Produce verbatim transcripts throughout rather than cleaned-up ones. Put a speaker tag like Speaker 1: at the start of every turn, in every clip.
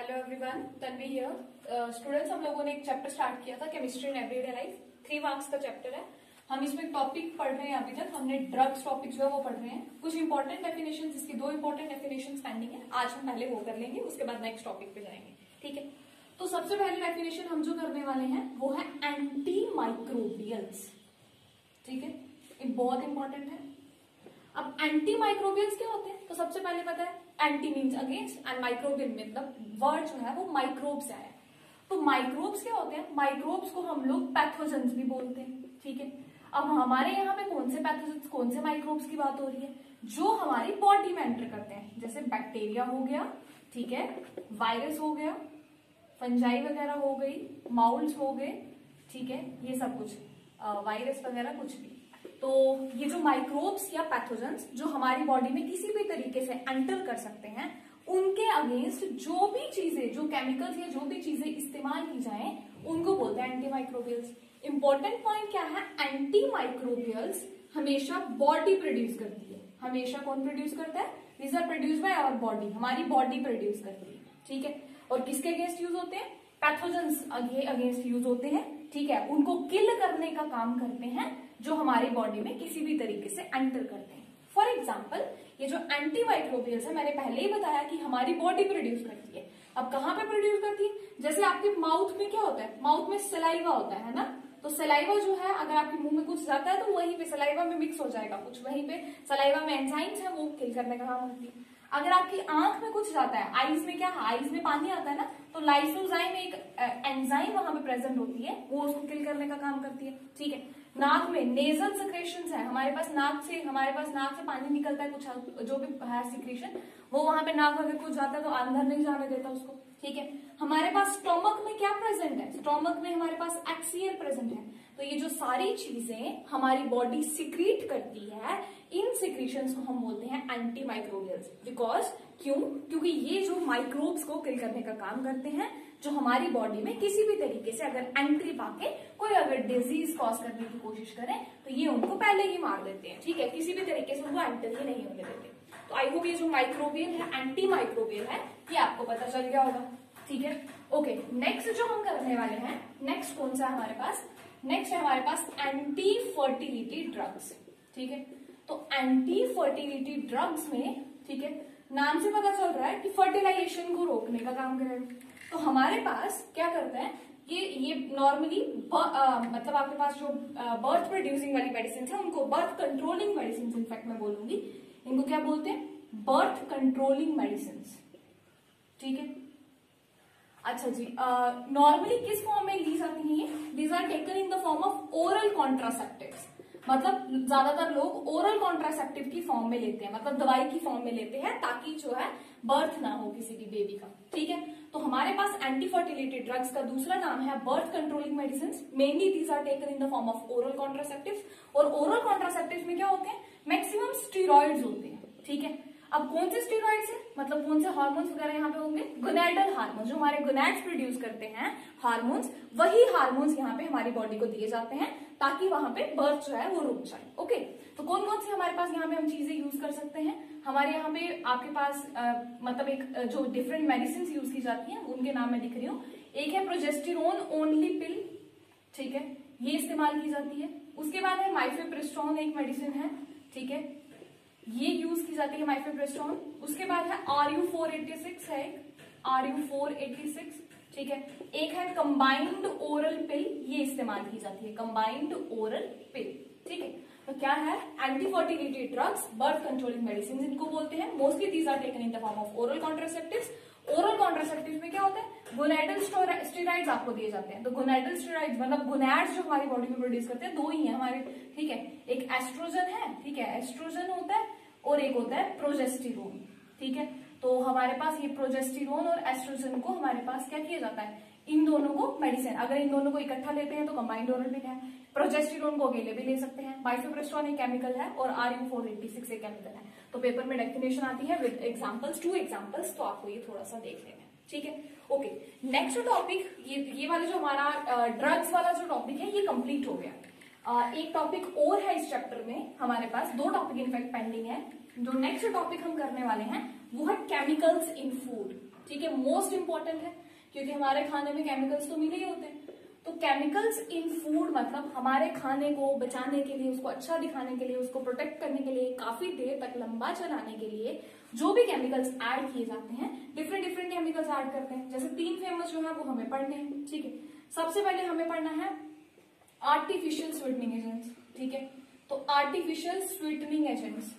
Speaker 1: Hello everyone, Tanvi here. Students, हम लोगों ने एक चैप्टर स्टार्ट किया था chemistry in everyday life. Three marks का चैप्टर है। हम इसमें टॉपिक पढ़ रहे हैं। अभी तक हमने ड्रग्स टॉपिक जो है वो पढ़ रहे हैं। कुछ इंपॉर्टेंट डेफिनेशन, इसकी दो इंपॉर्टेंट डेफिनेशन पेंडिंग है। आज हम पहले वो कर लेंगे, उसके बाद नेक्स्ट टॉपिक पे जाएंगे। ठीक है, तो सबसे पहले डेफिनेशन हम जो करने वाले हैं वो है एंटी माइक्रोबियल्स। ठीक है, ये बहुत इंपॉर्टेंट है। अब एंटी माइक्रोबियल्स क्या होते हैं? तो सबसे पहले पता है anti means against and microbial मतलब वर्ड जो है वो माइक्रोब से आया। तो माइक्रोब्स क्या होते हैं? माइक्रोब्स को हम लोग पैथोजेंस भी बोलते हैं। ठीक है, अब हमारे यहाँ पे कौन से पैथोजेंस, कौन से माइक्रोब्स की बात हो रही है? जो हमारी बॉडी में एंटर करते हैं, जैसे बैक्टीरिया हो गया, ठीक है, वायरस हो गया, फंजाई वगैरह हो गई, माउल्स हो गए, ठीक है, ये सब कुछ वायरस वगैरह कुछ भी। तो ये जो माइक्रोब्स या पैथोजेंस जो हमारी बॉडी में किसी भी तरीके से एंटर कर सकते हैं, उनके अगेंस्ट जो भी चीजें, जो केमिकल्स या जो भी चीजें इस्तेमाल की जाएं, उनको बोलते हैं एंटी माइक्रोबियल्स। इंपॉर्टेंट पॉइंट क्या है? एंटी माइक्रोबियल्स हमेशा बॉडी प्रोड्यूस करती है। हमेशा कौन प्रोड्यूस करता है? These are produce by our body, हमारी बॉडी प्रोड्यूस करती है। ठीक है, और किसके अगेंस्ट यूज होते हैं? पैथोजेंस अगेंस्ट यूज होते हैं। ठीक है, उनको किल करने का काम करते हैं जो हमारी बॉडी में किसी भी तरीके से एंटर करते हैं। फॉर एग्जाम्पल, ये जो एंटी माइक्रोबियल्स है, मैंने पहले ही बताया कि हमारी बॉडी प्रोड्यूस करती है। अब कहाँ पे प्रोड्यूस करती है? जैसे आपके माउथ में क्या होता है? माउथ में सलाइवा होता है ना। तो सलाइवा जो है, अगर आपके मुंह में कुछ जाता है तो वहीं पे सलाइवा में मिक्स हो जाएगा कुछ, वहीं पे सलाइवा में एंजाइम्स है, वो किल करने का काम करती है। अगर आपकी आंख में कुछ जाता है, आईज में क्या है? आईज में पानी आता है ना, तो लाइसोजाइम एक एंजाइम वहां पे प्रेजेंट होती है, वो उसको किल करने का काम करती है। ठीक है, नाक में नेजल सिक्रेशंस है, हमारे पास नाक से हमारे पास नाक से पानी निकलता है, कुछ जो भी है सिक्रेशन, वो वहां पे नाक अगर कुछ जाता है तो अंदर नहीं जाने देता उसको। ठीक है, हमारे पास स्टोमक में क्या प्रेजेंट है? स्टोमक में हमारे पास एक्सीएल प्रेजेंट है। तो ये जो सारी चीजें हमारी बॉडी सिक्रीट करती है, इन सिक्रीशंस को हम बोलते हैं एंटी माइक्रोबियल्स। बिकॉज क्यों? क्योंकि ये जो माइक्रोब्स को किल करने का काम करते हैं, जो हमारी बॉडी में किसी भी तरीके से अगर एंट्री पाके कोई अगर डिजीज कॉज करने की कोशिश करें तो ये उनको पहले ही मार देते हैं। ठीक है, किसी भी तरीके से उनको एंटर ही नहीं होने देते। तो आई होप ये जो माइक्रोबियल है, एंटी माइक्रोबियल है, ये आपको पता चल गया होगा। ठीक है, ओके, नेक्स्ट जो हम करने वाले हैं, नेक्स्ट कौन सा है हमारे पास? नेक्स्ट है हमारे पास एंटी फर्टिलिटी ड्रग्स। ठीक है, तो एंटी फर्टिलिटी ड्रग्स में, ठीक है, नाम से पता चल रहा है कि फर्टिलाइजेशन को रोकने का काम करेगा। तो हमारे पास क्या करते हैं, ये ये नॉर्मली मतलब आपके पास जो बर्थ प्रोड्यूसिंग वाली मेडिसिन है, उनको बर्थ कंट्रोलिंग मेडिसिन, इनफैक्ट मैं बोलूंगी इनको क्या बोलते हैं? Birth controlling medicine. ठीक है, अच्छा जी, नॉर्मली uh, किस फॉर्म में ली जाती है ये? These are taken in the form of oral contraceptives. मतलब ज्यादातर लोग ओरल कॉन्ट्रासेप्टिव की फॉर्म में लेते हैं, मतलब दवाई की फॉर्म में लेते हैं, ताकि जो है बर्थ ना हो किसी भी बेबी का। ठीक है, तो हमारे पास एंटी फर्टिलिटी ड्रग्स का दूसरा नाम है birth controlling medicine. Mainly these are taken in the form of oral contraceptive. और ओरल कॉन्ट्रासेप्टिव में क्या होते हैं? मैक्सिमम स्टीरॉइड्स होते हैं। ठीक है, अब कौन से स्टीरॉइड्स है, मतलब कौन से हार्मोन्स वगैरह यहाँ पे होंगे? गोनैडल हार्मोन्स, जो हमारे गोनैड्स प्रोड्यूस करते हैं हार्मोन्स, वही हार्मोन्स यहाँ पे हमारी बॉडी को दिए जाते हैं ताकि वहां पे बर्थ जो है वो रुक जाए। ओके, तो कौन कौन सी हमारे पास यहाँ पे हम चीजें यूज कर सकते हैं? हमारे यहाँ पे आपके पास आ, मतलब एक जो डिफरेंट मेडिसिन यूज की जाती हैं, उनके नाम मैं लिख रही हूँ। एक है प्रोजेस्टेरोन ओनली पिल। ठीक है, ये इस्तेमाल की जाती है। उसके बाद है माइफेप्रिस्टोन, एक मेडिसिन है। ठीक है, ये यूज की जाती है माइफेप्रिस्टोन। उसके बाद है R U four eighty six है, R U four eighty six. ठीक है, एक है कंबाइंड ओरल पिल, ये इस्तेमाल की जाती है, कंबाइंड ओरल पिल। ठीक है, तो क्या है? Anti fertility drugs, birth controlling medicine इनको बोलते हैं। Mostly these are taken in the form of oral contraceptives. Oral contraceptives में क्या होता है? गोनैडल स्टेरॉइड्स आपको दिए जाते हैं। तो गोनैडल स्टेरॉइड्स मतलब गोनैड्स जो हमारी बॉडी में प्रोड्यूस करते हैं, दो ही है हमारे। ठीक है, एक एस्ट्रोजन है, ठीक है, एस्ट्रोजन होता है, और एक होता है प्रोजेस्टेरोन। ठीक है, तो हमारे पास ये प्रोजेस्टेरोन और एस्ट्रोजन को हमारे पास क्या किया जाता है? इन दोनों को मेडिसिन, अगर इन दोनों को इकट्ठा लेते हैं तो कंबाइंड ओरल पिल है। प्रोजेस्टेरोन को अकेले भी ले सकते हैं। माइफेप्रिस्टोन एक केमिकल है और R U four eighty six एक केमिकल है। तो पेपर में डेफिनेशन आती है विद एग्जांपल्स, टू एग्जांपल्स, तो आपको ये थोड़ा सा देख लेना है। ठीक है, ओके, नेक्स्ट टॉपिक, ये ये वाला जो हमारा ड्रग्स वाला जो टॉपिक है, ये कंप्लीट हो गया। uh, एक टॉपिक और है इस चैप्टर में, हमारे पास दो टॉपिक इनफैक्ट पेंडिंग है। जो नेक्स्ट टॉपिक हम करने वाले हैं वो है केमिकल्स इन फूड। ठीक है, मोस्ट इंपॉर्टेंट है क्योंकि हमारे खाने में केमिकल्स तो मिले ही होते हैं। तो केमिकल्स इन फूड मतलब हमारे खाने को बचाने के लिए, उसको अच्छा दिखाने के लिए, उसको प्रोटेक्ट करने के लिए, काफी देर तक लंबा चलाने के लिए जो भी केमिकल्स ऐड किए जाते हैं, डिफरेंट डिफरेंट केमिकल्स ऐड करते हैं। जैसे तीन फेमस जो है वो हमें पढ़ने हैं, ठीक है। सबसे पहले हमें पढ़ना है आर्टिफिशियल स्वीटनिंग एजेंट्स, ठीक है। तो आर्टिफिशियल स्वीटनिंग एजेंट्स,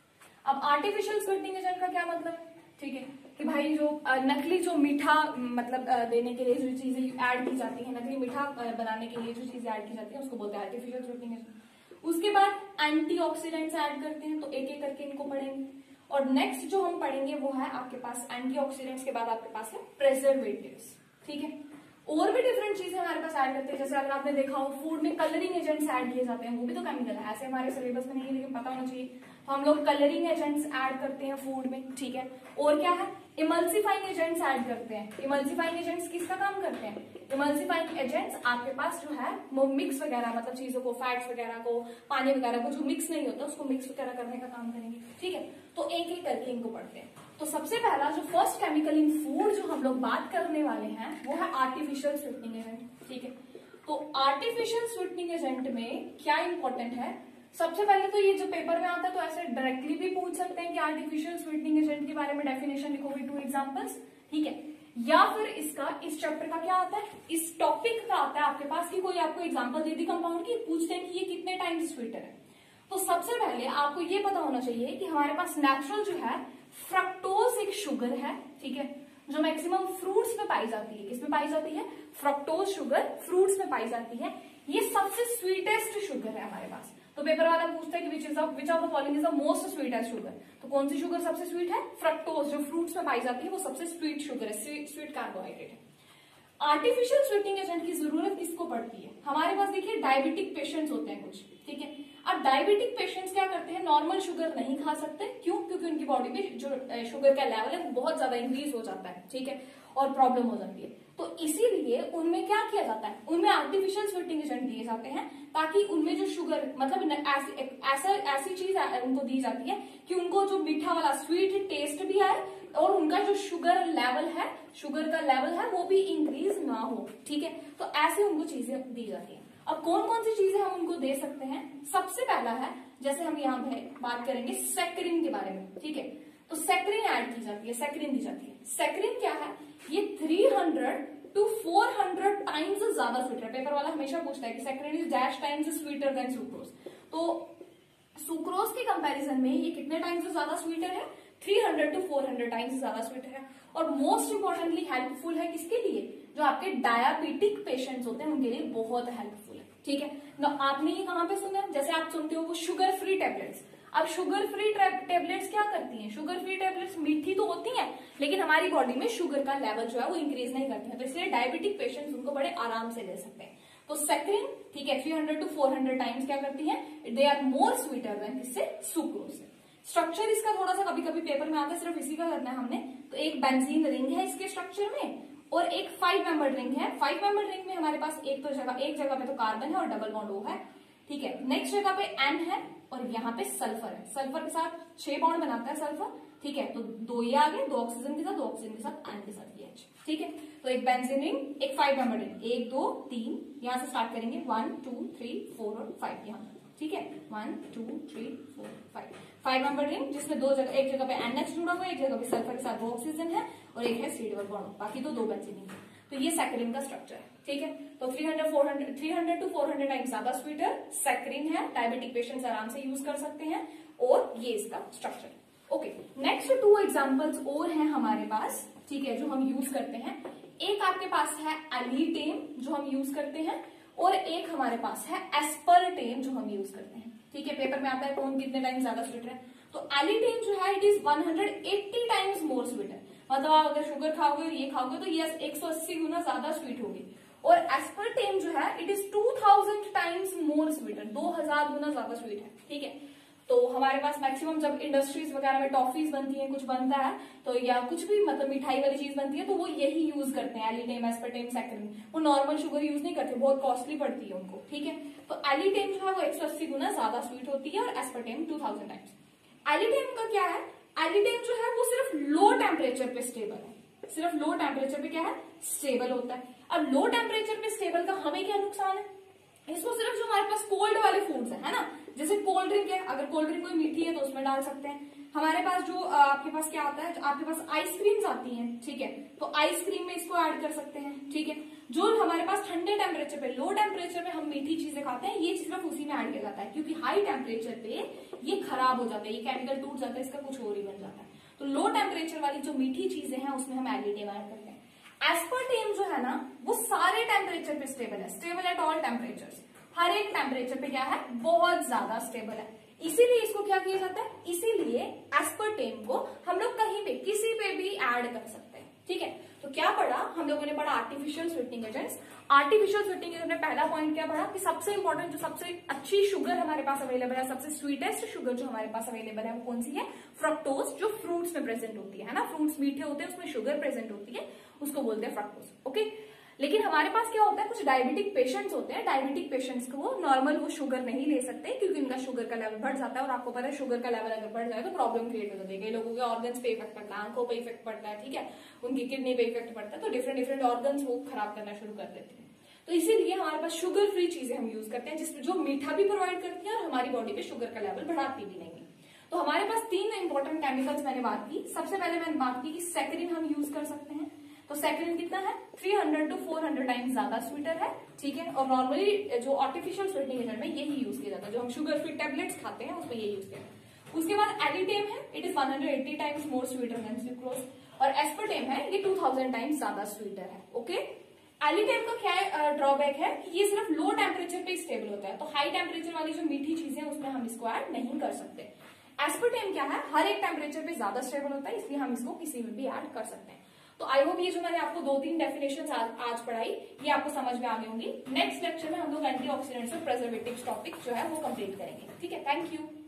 Speaker 1: अब आर्टिफिशियल स्वीटनिंग एजेंट का क्या मतलब है, ठीक है, कि भाई जो नकली जो मीठा मतलब देने के लिए जो चीजें ऐड की जाती है, नकली मीठा बनाने के लिए जो चीजें ऐड की जाती है उसको बोलते हैं आर्टिफिशियल स्वीटनिंग एजेंट। उसके बाद एंटीऑक्सीडेंट्स ऐड करते हैं, तो एक एक करके इनको पढ़ेंगे। और नेक्स्ट जो हम पढ़ेंगे वो है आपके पास एंटीऑक्सीडेंट्स के बाद आपके पास है प्रिजर्वेटिव्स, ठीक है। और भी डिफरेंट चीजें हमारे पास ऐड करते हैं, जैसे अगर आपने देखा हो फूड में कलरिंग एजेंट्स ऐड किए जाते हैं, वो भी तो केमिकल है, ऐसे हमारे सिलेबस में नहीं है लेकिन पता होना चाहिए। तो हम लोग कलरिंग एजेंट्स ऐड करते हैं फूड में, ठीक है। और क्या है, इमल्सिफाइंग एजेंट्स ऐड करते हैं। इमल्सिफाइंग एजेंट्स किसका काम करते हैं, इमल्सिफाइंग एजेंट्स आपके पास जो है वो मिक्स वगैरह मतलब चीजों को, फैट्स वगैरह को, पानी वगैरह को जो मिक्स नहीं होता उसको मिक्स वगैरह करने का काम करेंगे, ठीक है। तो एक एक करके इनको पढ़ते हैं। तो सबसे पहला जो फर्स्ट केमिकल इन फूड जो हम लोग बात करने वाले हैं वो है आर्टिफिशियल स्वीटनिंग एजेंट, ठीक है। तो आर्टिफिशियल स्वीटनिंग एजेंट में क्या इंपॉर्टेंट है, सबसे पहले तो ये जो पेपर में आता है तो ऐसे डायरेक्टली भी पूछ सकते हैं कि आर्टिफिशियल स्वीटनिंग एजेंट के बारे में डेफिनेशन लिखोगे, टू एग्जांपल्स, ठीक है। या फिर इसका इस चैप्टर का क्या आता है, इस टॉपिक का आता है आपके पास कि कोई आपको एग्जांपल दे दी कंपाउंड की, पूछते हैं कि ये कितने टाइम्स स्वीटर है। तो सबसे पहले आपको ये पता होना चाहिए कि हमारे पास नेचुरल जो है फ्रक्टोज एक शुगर है, ठीक है, जो मैक्सिमम फ्रूट्स में पाई जाती है। किसमें पाई जाती है, फ्रक्टोज शुगर फ्रूट्स में पाई जाती है। ये सबसे स्वीटेस्ट शुगर है हमारे पास। तो पेपर वाला पूछता है कि which is which of the following is the most sweetest sugar, तो कौन सी शुगर सबसे स्वीट है, फ्रक्टोज, जो फ्रूट्स में पाई जाती है वो सबसे स्वीट शुगर है, स्वीट कार्बोहाइड्रेट है। आर्टिफिशियल स्वीटनिंग एजेंट की जरूरत किसको पड़ती है, हमारे पास देखिए डायबिटिक पेशेंट्स होते हैं कुछ, ठीक है। अब डायबिटिक पेशेंट्स क्या करते हैं, नॉर्मल शुगर नहीं खा सकते, क्यों, क्योंकि उनकी बॉडी में जो शुगर का लेवल है वो बहुत ज्यादा इंक्रीज हो जाता है, ठीक है, और प्रॉब्लम हो जाती है। तो इसीलिए उनमें क्या किया जाता है, उनमें आर्टिफिशियल स्वीटनिंग एजेंट दिए जाते हैं ताकि उनमें जो शुगर मतलब ऐसी ऐसा ऐसी चीज उनको दी जाती है कि उनको जो मीठा वाला स्वीट टेस्ट भी आए और उनका जो शुगर लेवल है, शुगर का लेवल है वो भी इंक्रीज ना हो, ठीक है। तो ऐसे उनको चीजें दी जाती है। अब कौन कौन सी चीजें हम उनको दे सकते हैं, सबसे पहला है, जैसे हम यहाँ पे बात करेंगे सैकरिन के बारे में, ठीक है। तो सैकरिन ऐड की जाती है, सैकरिन दी जाती है। सैकरिन क्या है, ये तीन सौ टू चार सौ टाइम्स ज्यादा स्वीटर है। पेपर वाला हमेशा पूछता है कि saccharin is dash times sweeter than sucrose. तो सुक्रोज के कंपैरिजन में ये कितने टाइम्स ज्यादा स्वीटर है, तीन सौ टू चार सौ टाइम्स ज्यादा स्वीटर है। और मोस्ट इंपॉर्टेंटली हेल्पफुल है किसके लिए, जो आपके डायबिटिक पेशेंट्स होते हैं उनके लिए बहुत हेल्पफुल है, ठीक है ना। आपने ये कहां पे सुना, जैसे आप सुनते हो वो शुगर फ्री टेबलेट्स। अब शुगर फ्री टेबलेट्स क्या करती हैं, शुगर फ्री टेबलेट्स मीठी तो होती हैं लेकिन हमारी बॉडी में शुगर का लेवल जो है वो इंक्रीज नहीं करती है, तो इसलिए डायबिटिक पेशेंट्स उनको बड़े आराम से ले सकते हैं। तो सैकरिन, ठीक है, तीन सौ टू चार सौ टाइम्स क्या करती है, they are more sweeter than किससे, सुक्रोज से। स्ट्रक्चर इसका थोड़ा सा कभी कभी पेपर में आता है, सिर्फ इसी का करना है हमने। तो एक बेंजीन रिंग है इसके स्ट्रक्चर में और एक फाइव मेंबर रिंग है। फाइव मेंबर रिंग में हमारे पास एक तो जगह एक जगह पे तो कार्बन है और डबल बॉन्ड ओ है, ठीक है। नेक्स्ट जगह पे एन है और यहाँ पे सल्फर है, सल्फर के साथ छह बॉन्ड बनाता है सल्फर, ठीक है। तो दो ये आ गए, दो ऑक्सीजन के साथ, दो ऑक्सीजन के साथ एन के साथ ये एच, ठीक है। तो एक बेंजीन रिंग, एक फाइव मेंबर रिंग, एक दो तीन, यहाँ से स्टार्ट करेंगे, वन टू थ्री फोर और फाइव यहाँ, ठीक है, one two three four five, five member ring जिसमें दो जगह, एक जगह पे एनएच जुड़ा हुआ है, एक जगह पे सल्फर के साथ दो ऑक्सीजन है और एक है सी डबल बॉन्ड, बाकी तो दो बेंजीन है। तो ये सैकरिन का स्ट्रक्चर है, ठीक है। तो तीन सौ फोर सौ तीन सौ टू चार सौ टाइम्स ज्यादा स्वीटर सैकरिन है, डायबिटिक पेशेंट्स आराम से यूज कर सकते हैं, और ये इसका स्ट्रक्चर। ओके, नेक्स्ट टू एग्जांपल्स और हैं हमारे पास, ठीक है, जो हम यूज करते हैं। एक आपके पास है एलिटेम जो हम यूज करते हैं और एक हमारे पास है एस्पर्टेम जो हम यूज करते हैं, ठीक है। पेपर में आता है कौन कितने टाइम्स ज्यादा स्वीटर है, तो एलिटेम जो है it is one hundred eighty times more sweeter, मतलब आप अगर शुगर खाओगे और ये खाओगे तो ये एक सौ अस्सी गुना ज्यादा स्वीट होगी। और एस्पर्टेम जो है it is two thousand times more sweeter, दो हजार गुना ज्यादा स्वीट है, ठीक है। तो हमारे पास मैक्सिमम जब इंडस्ट्रीज वगैरह में टॉफीज बनती है, कुछ बनता है तो या कुछ भी मतलब मिठाई वाली चीज बनती है तो वो यही यूज करते हैं, एलिटेम, एस्पर्टेम, सैकरिन। वो नॉर्मल शुगर यूज नहीं करते, बहुत कॉस्टली पड़ती है उनको, ठीक है। तो एलिटेम जो है वो एक सौ अस्सी गुना ज्यादा स्वीट होती है और aspartame two thousand times. Alitame का क्या है, एलिटेम जो है वो सिर्फ लो टेम्परेचर पे स्टेबल है, सिर्फ लो टेम्परेचर पे क्या है, स्टेबल होता है। अब लो टेम्परेचर पे स्टेबल का हमें क्या नुकसान है, इसको सिर्फ जो हमारे पास कोल्ड वाले फूड्स है, है ना, जैसे कोल्ड ड्रिंक है, अगर कोल्ड ड्रिंक कोई मीठी है तो उसमें डाल सकते हैं। हमारे पास जो आपके पास क्या आता है, आपके पास आइसक्रीम्स आती हैं, ठीक है, तो आइसक्रीम में इसको ऐड कर सकते हैं, ठीक है। जो हमारे पास ठंडे टेम्परेचर पे, लो टेम्परेचर पे हम मीठी चीजें खाते हैं, ये सिर्फ उसी में ऐड किया जाता है, क्योंकि हाई टेम्परेचर पे ये खराब हो जाता है, ये केमिकल टूट जाता है, इसका कुछ और ही बन जाता है। तो लो टेम्परेचर वाली जो मीठी चीजें हैं उसमें हम एडिटिव ऐड करते हैं। एस्पर्टेम जो है ना वो सारे टेम्परेचर पे स्टेबल है, स्टेबल एट ऑल टेम्परेचर, हर एक टेम्परेचर पे क्या है, बहुत ज्यादा स्टेबल है, इसीलिए इसको क्या किया जाता है, इसीलिए एस्पर्टेम को हम लोग कहीं पे किसी पे भी ऐड कर सकते हैं, ठीक है। तो क्या पढ़ा हम लोगों ने, पढ़ा artificial sweetening agents. Artificial sweetening agent में पहला पॉइंट क्या पढ़ा कि सबसे इंपॉर्टेंट जो सबसे अच्छी शुगर हमारे पास अवेलेबल है, सबसे स्वीटेस्ट शुगर जो हमारे पास अवेलेबल है वो कौन सी है, फ्रक्टोज, जो फ्रूट्स में प्रेजेंट होती है, है ना, फ्रूट्स मीठे होते हैं उसमें शुगर प्रेजेंट होती है, उसको बोलते हैं फ्रक्टोज, ओके। लेकिन हमारे पास क्या होता है, कुछ डायबिटिक पेशेंट्स होते हैं, डायबिटिक पेशेंट्स को वो नॉर्मल वो शुगर नहीं ले सकते क्योंकि उनका शुगर का लेवल बढ़ जाता है, और आपको पता है शुगर का लेवल अगर बढ़ जाए तो प्रॉब्लम क्रिएट हो जाती है, कई लोगों के ऑर्गन्स पे इफेक्ट पड़ता है, आंखों पे इफेक्ट पड़ता है, ठीक है, उनकी किडनी पे इफेक्ट पड़ता है, तो डिफरेंट डिफरेंट ऑर्गन्स वो खराब करना शुरू कर देते हैं। तो इसीलिए हमारे पास शुगर फ्री चीजें हम यूज करते हैं, जिसमें जो मीठा भी प्रोवाइड करती है और हमारी बॉडी पे शुगर का लेवल बढ़ाती भी नहीं है। तो हमारे पास तीन इंपॉर्टेंट केमिकल्स मैंने बात की। सबसे पहले मैंने बात की कि सैकरिन हम यूज कर सकते हैं, तो सैकरिन कितना है, तीन सौ टू चार सौ टाइम्स ज्यादा स्वीटर है, ठीक है, और नॉर्मली जो आर्टिफिशियल स्वीटनिंग एजेंट में यही यूज किया जाता है, जो हम शुगर फ्री टेबलेट्स खाते हैं उसमें ये यूज किया जाता है। उसके बाद एडिटेम है, it is one hundred eighty times more sweeter than sucrose, और एस्पर्टेम है, ये टू थाउजेंड टाइम्स ज्यादा स्वीटर है, ओके। एलिटेम का क्या ड्रॉबैक है कि ये सिर्फ लो टेम्परेचर पे स्टेबल होता है, तो हाई टेम्परेचर वाली जो मीठी चीजें हैं उसमें हम इसको ऐड नहीं कर सकते। एस्पर्टेम क्या है, हर एक टेम्परेचर पे ज्यादा स्टेबल होता है, इसलिए हम इसको किसी में भी ऐड कर सकते हैं। तो आई होप ये जो मैंने आपको दो तीन डेफिनेशंस आज, आज पढ़ाई ये आपको समझ में आ गई होंगी। नेक्स्ट लेक्चर में हम लोग एंटीऑक्सीडेंट्स और प्रिजर्वेटिव्स टॉपिक जो है वो कंप्लीट करेंगे, ठीक है। Thank you.